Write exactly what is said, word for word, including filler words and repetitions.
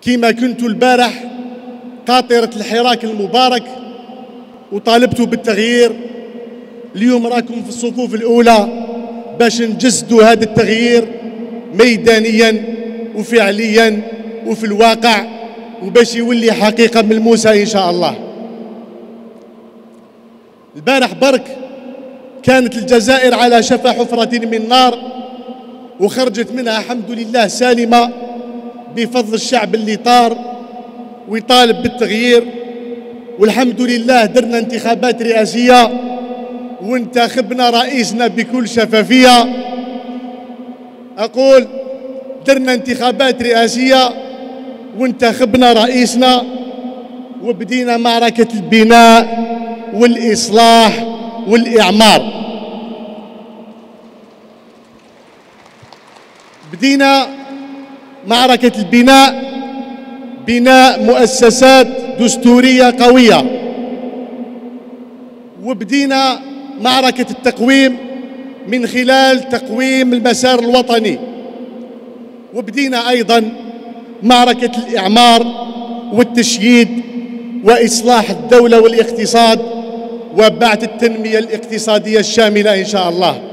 كما كنت البارح قاطرة الحراك المبارك وطالبتوا بالتغيير. اليوم راكم في الصفوف الأولى باش نجسدوا هذا التغيير ميدانيا وفعليا وفي الواقع، وباش يولي حقيقة ملموسة إن شاء الله. البارح برك كانت الجزائر على شفا حفرة من نار وخرجت منها الحمد لله سالمة بفضل الشعب اللي طار ويطالب بالتغيير. والحمد لله درنا انتخابات رئاسية وانتخبنا رئيسنا بكل شفافية. أقول درنا انتخابات رئاسية وانتخبنا رئيسنا وبدينا معركة البناء والإصلاح والإعمار. بدينا معركة البناء، بناء مؤسسات دستورية قوية، وبدينا معركة التقويم من خلال تقويم المسار الوطني، وبدينا أيضا معركة الإعمار والتشييد وإصلاح الدولة والاقتصاد وبعث التنمية الاقتصادية الشاملة إن شاء الله.